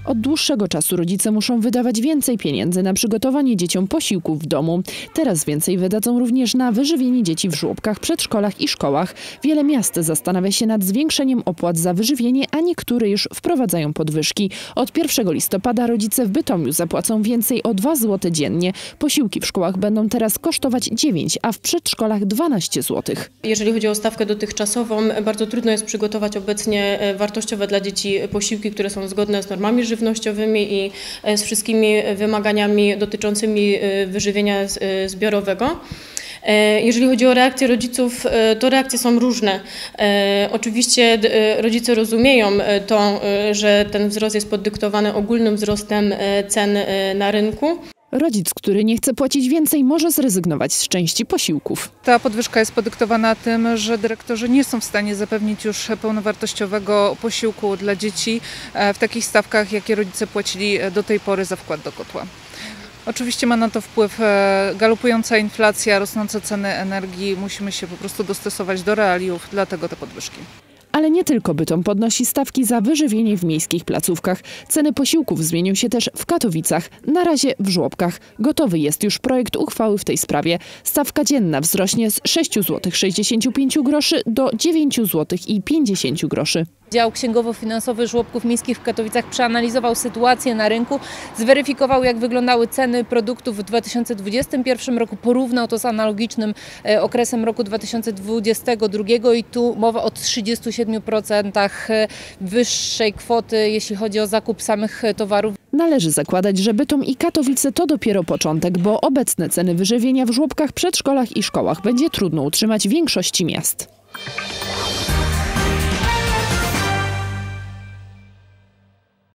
Od dłuższego czasu rodzice muszą wydawać więcej pieniędzy na przygotowanie dzieciom posiłków w domu. Teraz więcej wydadzą również na wyżywienie dzieci w żłobkach, przedszkolach i szkołach. Wiele miast zastanawia się nad zwiększeniem opłat za wyżywienie, a niektóre już wprowadzają podwyżki. Od 1 listopada rodzice w Bytomiu zapłacą więcej o 2 zł dziennie. Posiłki w szkołach będą teraz kosztować 9, a w przedszkolach 12 zł. Jeżeli chodzi o stawkę dotychczasową, bardzo trudno jest przygotować obecnie wartościowe dla dzieci posiłki, które są zgodne z normami żywnościowymi i z wszystkimi wymaganiami dotyczącymi wyżywienia zbiorowego. Jeżeli chodzi o reakcje rodziców, to reakcje są różne. Oczywiście rodzice rozumieją to, że ten wzrost jest podyktowany ogólnym wzrostem cen na rynku. Rodzic, który nie chce płacić więcej, może zrezygnować z części posiłków. Ta podwyżka jest podyktowana tym, że dyrektorzy nie są w stanie zapewnić już pełnowartościowego posiłku dla dzieci w takich stawkach, jakie rodzice płacili do tej pory za wkład do kotła. Oczywiście ma na to wpływ galopująca inflacja, rosnące ceny energii. Musimy się po prostu dostosować do realiów, dlatego te podwyżki. Ale nie tylko Bytom podnosi stawki za wyżywienie w miejskich placówkach. Ceny posiłków zmienią się też w Katowicach, na razie w żłobkach. Gotowy jest już projekt uchwały w tej sprawie. Stawka dzienna wzrośnie z 6,65 zł do 9,50 zł. Dział księgowo-finansowy żłobków miejskich w Katowicach przeanalizował sytuację na rynku, zweryfikował, jak wyglądały ceny produktów w 2021 roku, porównał to z analogicznym okresem roku 2022 i tu mowa o 37% wyższej kwoty, jeśli chodzi o zakup samych towarów. Należy zakładać, że Bytom i Katowice to dopiero początek, bo obecne ceny wyżywienia w żłobkach, przedszkolach i szkołach będzie trudno utrzymać w większości miast.